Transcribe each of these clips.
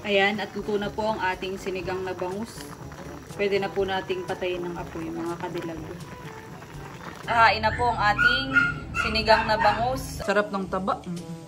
Ayan, at luto na po ang ating sinigang na bangus. Pwede na po nating patayin ng apoy, mga kadilag. Hahain na po ang ating sinigang na bangus. Sarap ng taba.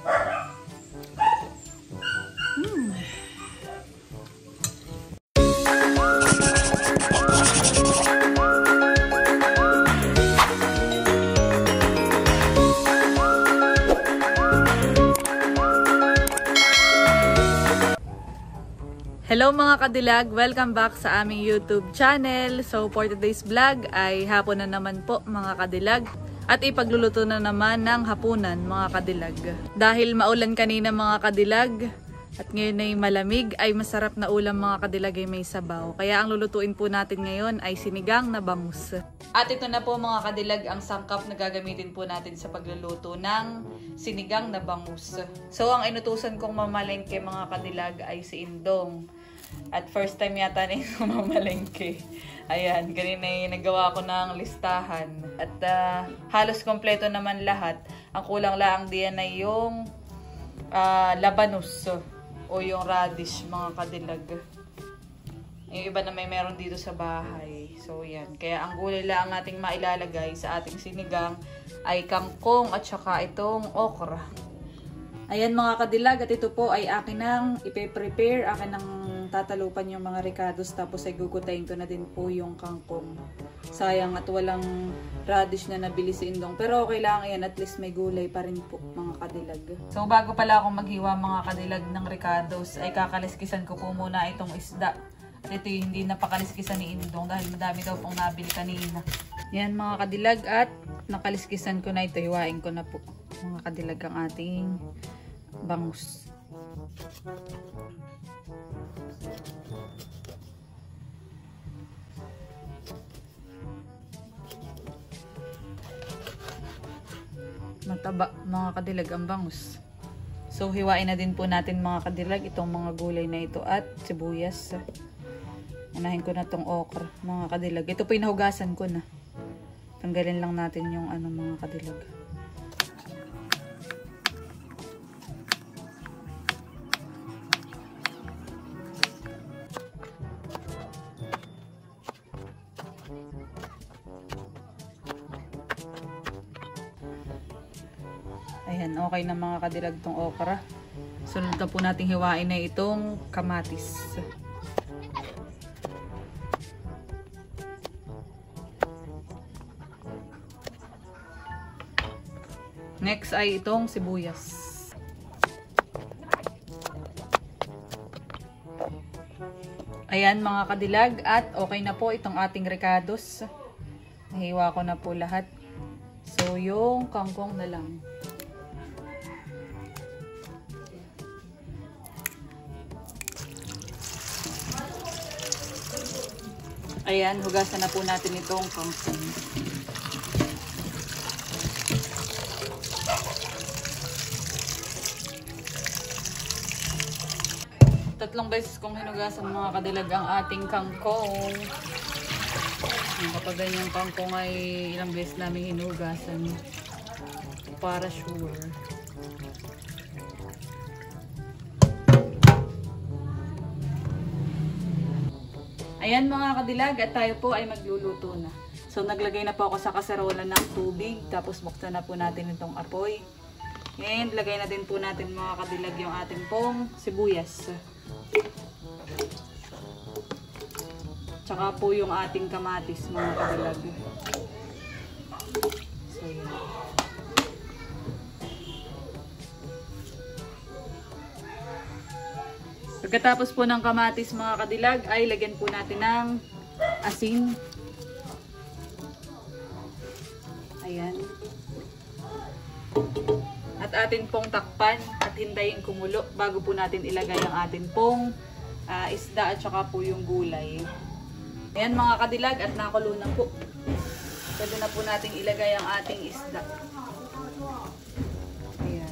Hello mga kadilag! Welcome back sa aming YouTube channel. So for today's vlog ay hapon na naman po mga kadilag. At ipagluluto na naman ng hapunan mga kadilag. Dahil maulan kanina mga kadilag at ngayon ay malamig, ay masarap na ulam mga kadilag ay may sabaw. Kaya ang lulutuin po natin ngayon ay sinigang na bangus. At ito na po mga kadilag ang sangkap na gagamitin po natin sa pagluluto ng sinigang na bangus. So ang inutusan kong mamalengke mga kadilag ay si Indong. At first time yata na yung mamalengke. Ayan, kanina yung nagawa ko ng listahan. At halos kompleto naman lahat. Ang kulang lang diyan ay yung labanos o yung radish mga kadilag. Yung iba na may meron dito sa bahay. So yan, kaya ang gulay lang ang ating mailalagay sa ating sinigang ay kangkong at saka itong okra. Ayan mga kadilag, at ito po ay akin nang ipe-prepare, akin nang tatalupan yung mga ricados, tapos ay gugutayin ko na din po yung kangkong. Sayang at walang radish na nabili si Indong, pero okay lang yan, at least may gulay pa rin po mga kadilag. So bago pala akong maghiwa mga kadilag ng ricados, ay kakaliskisan ko po muna itong isda. At ito yung hindi napakaliskisan ni Indong dahil madami daw pong nabili kanina. Yan mga kadilag, at nakaliskisan ko na ito, hiwain ko na po mga kadilag ang ating bangus. Mataba mga kadilag ang bangus. So hiwain na din po natin mga kadilag itong mga gulay na ito at sibuyas. Unahin ko na tong okra mga kadilag. Ito po inahugasan ko na. Tanggalin lang natin yung mga kadilag. Ayan, okay na mga kadilag tong okra. Sunod na po nating hiwain na itong kamatis. Next ay itong sibuyas. Ayan mga kadilag, at okay na po itong ating ricados. Nahiwa ko na po lahat. So yung kangkong na lang. Ayan, hugasan na po natin itong kangkong. Tatlong beses kong hinugasan mga kadilag ang ating kangkong. Kapag ganyang kangkong ay ilang beses namin hinugasan para sure. Ayan mga kadilag, at tayo po ay magluluto na. So naglagay na po ako sa kaserola ng tubig, tapos buksan na po natin itong apoy. And lagay na din po natin mga kadilag yung ating pong sibuyas. Tsaka po yung ating kamatis mga kadilag. So yun. Pagkatapos po ng kamatis mga kadilag ay lagyan po natin ng asin. Ayan. At atin pong takpan at hintayin kumulo bago po natin ilagay ang atin pong isda at saka po yung gulay. Ayan mga kadilag, at nakulo na po. Pwede na po natin ilagay ang ating isda. Ayan.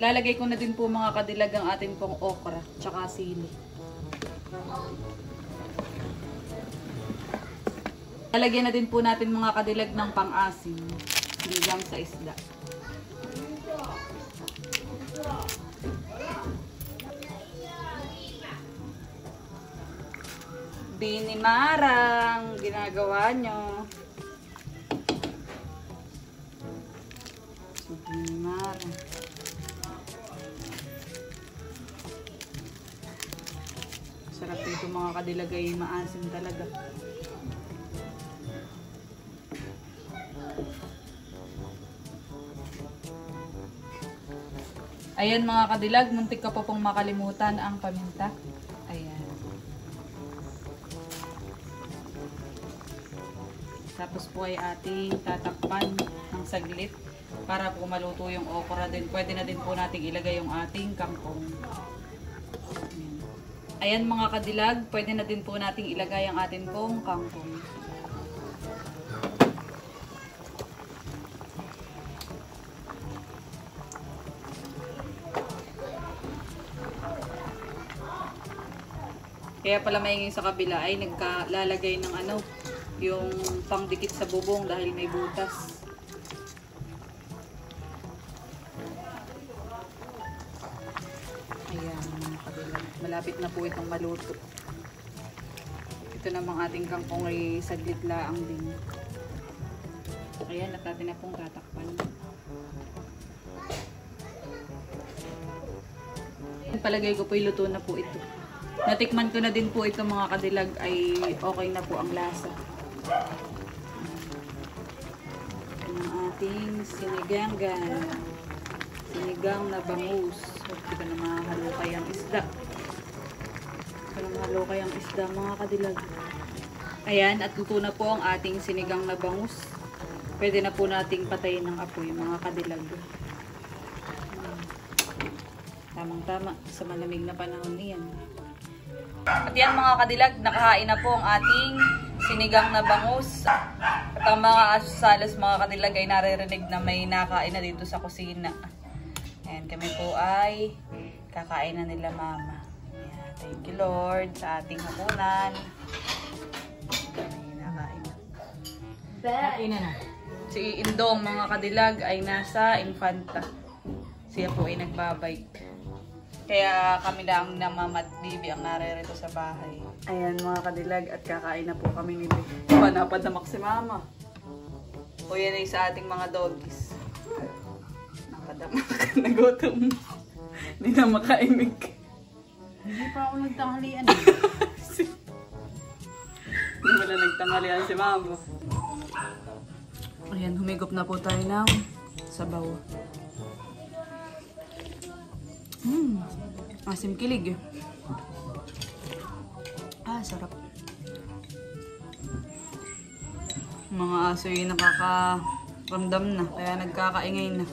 Lalagay ko na din po mga kadilag ang atin pong okra, tsaka sili. Lalagyan na din po natin mga kadilag ng pang-asim. Sinigang sa isda. Binimarang ginagawa nyo. So, binimarang. Sarap ito mga kadilag ay maasim talaga. Ayan mga kadilag, muntik ka po pong makalimutan ang paminta. Ayan. Tapos po ay ating tatakpan ng saglit para po maluto yung okra din. Pwede na din po nating ilagay yung ating kangkong. Ayan mga kadilag, pwede na din po nating ilagay ang ating pong kangkong. Kaya pala maingay sa kabila ay nagkalalagay ng ano, yung pangdikit sa bubong dahil may butas. Ayan mga kabilang. Malapit na po itong maluto. Ito namang ating kangkong ay saglit laang din. Ayan, at natin na pong tatakpan. Palagay ko po luto na po ito. Natikman ko na din po ito mga kadilag ay okay na po ang lasa. Ang ating sinigang na bangus. Hindi ko na mahalukay ang isda. Hindi ko na mahalukay ang isda mga kadilag. Ayan, at luto na po ang ating sinigang na bangus. Pwede na po nating patayin ng apoy mga kadilag. Tamang-tama sa malamig na panahon niyan. At yan mga kadilag, nakahain na po ang ating sinigang na bangus. At ang mga asasalos mga kadilag ay naririnig na may nakain na dito sa kusina. Ayan, kami po ay kakain na nila mama. Ayan, thank you Lord sa ating hapunan. May nakain na. Kain na. Si Indong mga kadilag ay nasa Infanta. Siya po ay nagbabike. Kaya kami lang na mama at bibi ang naririto sa bahay. Ayan mga kadilag at kakain na po kami nito. Napadamak si mama. O yan ay sa ating mga doggies. Napadamak. Nagutom. Hindi na makaimig. Hindi pa ako nagtanghalian. Hindi wala nagtanghalian si mama. Ayan, humigop na po tayo ng sabaw. Asim kilig. Sarap. Mga aso yung nakakaramdam na, kaya nagkakaingay na.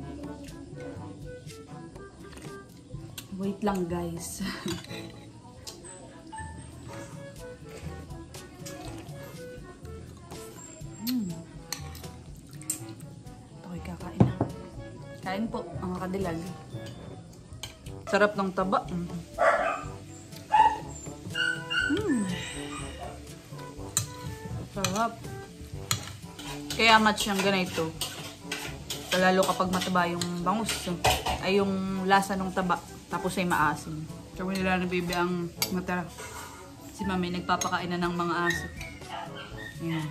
Wait lang guys. Ito kakain na. Kain po, mga kadilag. Sarap ng taba. Sarap. Kaya match yung ganito. Lalo kapag mataba yung bangus. Ay yung lasa ng taba. Tapos ay maasim. Sabi nila na baby ang matara. Si mami nagpapakain na ng mga aso. Ayan.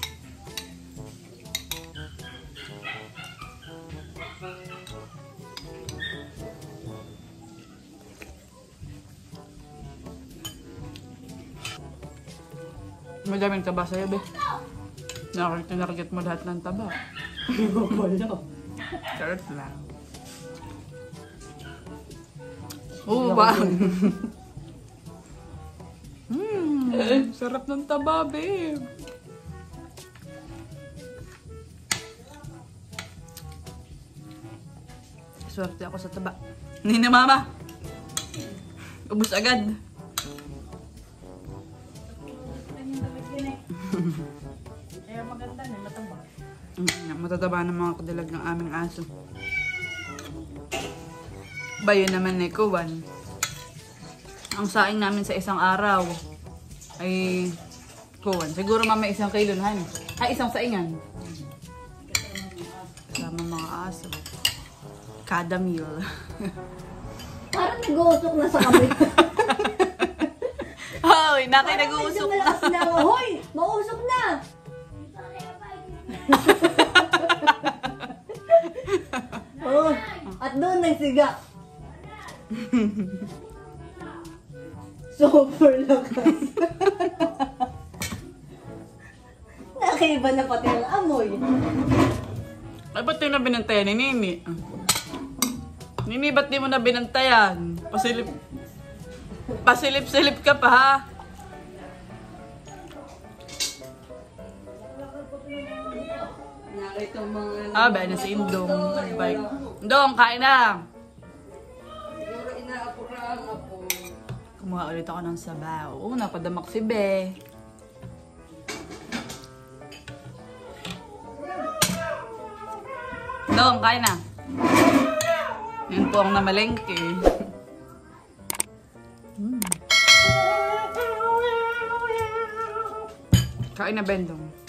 Madaming taba sa'yo, be. Nakakit mo lahat ng taba. Sarap lang. Ba? Sarap ng taba, be. Swerte ako sa taba. Hindi na, mama. Ubus agad. Kaya maganda na, mataba. Matataba ng mga kadilag ng aming aso. Bayo naman ni Kuwan. Ang saing namin sa isang araw ay Kuwan. Siguro mamaya 1 kilohan. Ay, 1 saingan. Sama mga aso. Kada meal. Parang nag-uusok na sa kami. Hoy, nakay nag-uusok na. Malakas na ako. Hoy, mausok na! Oh, at doon nagsiga. Super lakas. Nakaiba na pati ang amoy. Ay, ba't yung nabinantayan ni Nini? Nini, ba't di mo na binantayan? Pasilip-silip ka pa, ha? Itong mga... Ah, ba na si Indong. Bike. Indong, kain na! Siguro inaapurahan ako. Kumuha ulit ako ng sabaw. Oo, napadamak si Be. Indong, kain na. Yan po ang namalengke. Kain na, Bendong.